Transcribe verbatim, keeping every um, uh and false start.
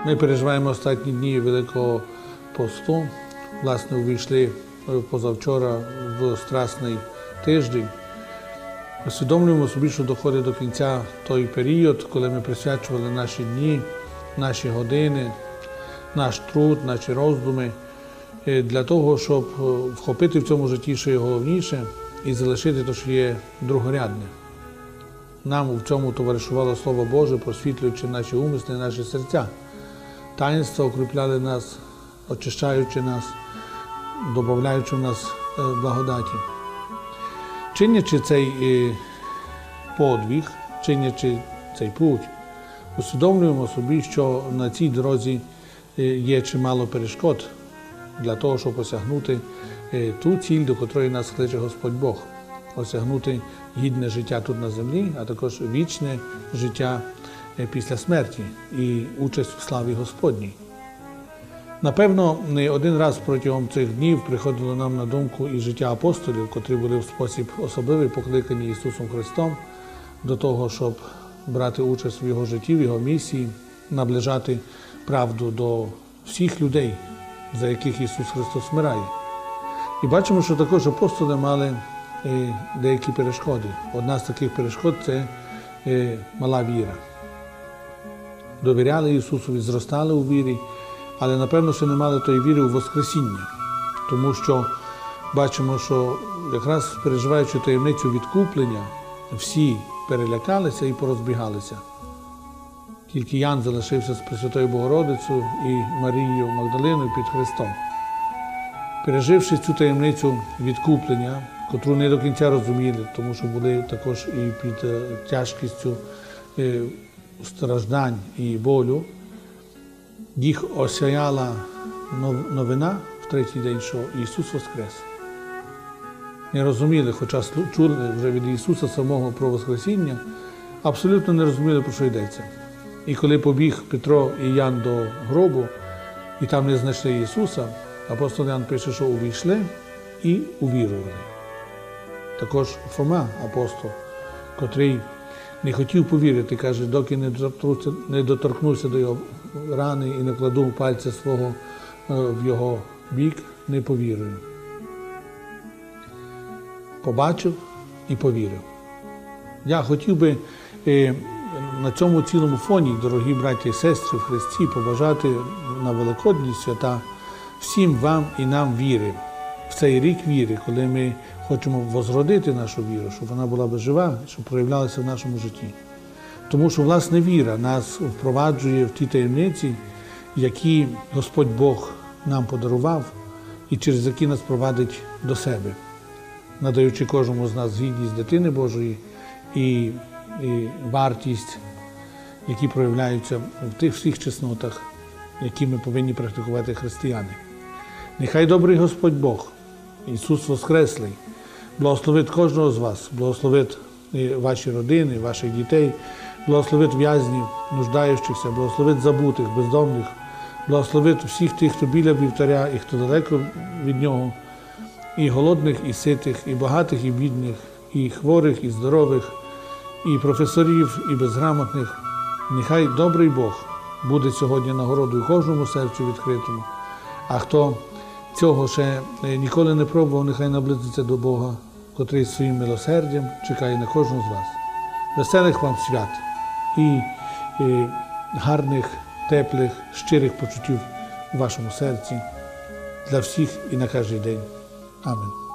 Ми переживаємо останні дні Великого посту. Власне, увійшли позавчора в Страсний тиждень. Усвідомлюємо собі, що доходить до кінця той період, коли ми присвячували наші дні, наші години, наш труд, наші роздуми для того, щоб вхопити в цьому житті, що є головніше, і залишити те, що є другорядне. Нам в цьому товаришувало Слово Боже, просвітлюючи наші умисли, наші серця. Таїнства укріпляли нас, очищаючи нас, додаючи в нас благодаті. Чинячи цей подвиг, чинячи цей путь, усвідомлюємо собі, що на цій дорозі є чимало перешкод для того, щоб осягнути ту ціль, до котрої нас кличе Господь Бог. Осягнути гідне життя тут на землі, а також вічне життя після смерті і участь в славі Господній. Напевно, не один раз протягом цих днів приходило нам на думку і життя апостолів, котрі були в спосіб особливий покликані Ісусом Христом до того, щоб брати участь в Його житті, в Його місії, наближати правду до всіх людей, за яких Ісус Христос вмирає. І бачимо, що також апостоли мали деякі перешкоди. Одна з таких перешкод – це мала віра. Довіряли Ісусові, зростали у вірі, але, напевно, ще не мали тої віри у Воскресіння. Тому що бачимо, що якраз переживаючи таємницю відкуплення, всі перелякалися і порозбігалися. Тільки Ян залишився з Пресвятою Богородицею і Марією Магдалиною під Христом. Переживши цю таємницю відкуплення, котру не до кінця розуміли, тому що були також і під тяжкістю страждань і болю, їх осяяла новина в третій день, що Ісус воскрес. Не розуміли, хоча чули вже від Ісуса самого про Воскресіння, абсолютно не розуміли, про що йдеться. І коли побіг Петро і Ян до гробу, і там не знайшли Ісуса, апостол Ян пише, що увійшли і увірували. Також Фома, апостол, котрий не хотів повірити, каже, доки не доторкнувся до його рани і не вкладу пальця свого в його бік, не повірив. Побачив і повірив. Я хотів би на цьому цілому фоні, дорогі браті і сестри в Христі, побажати на Великодні свята всім вам і нам віри. В цей рік віри, коли ми хочемо возродити нашу віру, щоб вона була би жива, щоб проявлялася в нашому житті. Тому що, власне, віра нас впроваджує в ті таємниці, які Господь Бог нам подарував і через які нас провадить до себе, надаючи кожному з нас гідність дитини Божої і, і вартість, які проявляються в тих всіх чеснотах, які ми повинні практикувати християни. Нехай добрий Господь Бог, Ісус Воскреслий, благословить кожного з вас, благословить ваші родини, ваших дітей, благословить в'язнів, нуждаючихся, благословить забутих, бездомних, благословить всіх тих, хто біля вівтаря і хто далеко від нього, і голодних, і ситих, і багатих, і бідних, і хворих, і здорових, і професорів, і безграмотних. Нехай добрий Бог буде сьогодні нагородою кожному серцю відкритому, а хто цього ще ніколи не пробував, нехай наблизиться до Бога, котрий своїм милосердям чекає на кожного з вас. Веселих вам свят і, і гарних, теплих, щирих почуттів у вашому серці для всіх і на кожен день. Амінь.